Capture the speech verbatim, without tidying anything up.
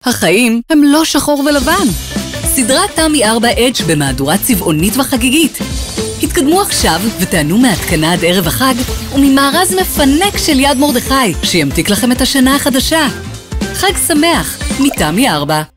החיים הם לא שחור ולבן. סדרת תמי ארבע אדג' במהדורה צבעונית וחגיגית. התקדמו עכשיו ותענו מהתקנה עד ערב החג וממארז מפנק של יד מרדכי שימתיק לכם את השנה החדשה. חג שמח מתמי ארבע.